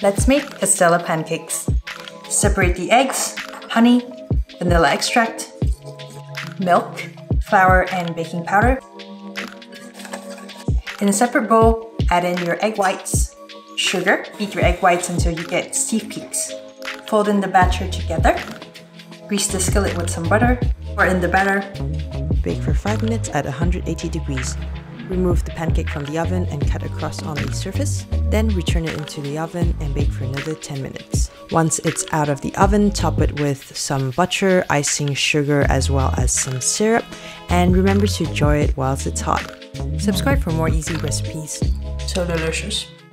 Let's make Castella pancakes. Separate the eggs, honey, vanilla extract, milk, flour, and baking powder. In a separate bowl, add in your egg whites, sugar. Beat your egg whites until you get stiff peaks. Fold in the batter together. Grease the skillet with some butter. Pour in the batter. Bake for 5 minutes at 180 degrees. Remove the pancake from the oven and cut across on the surface. Then return it into the oven and bake for another 10 minutes. Once it's out of the oven, top it with some butter, icing, sugar, as well as some syrup. And remember to enjoy it whilst it's hot. Subscribe for more easy recipes. So delicious.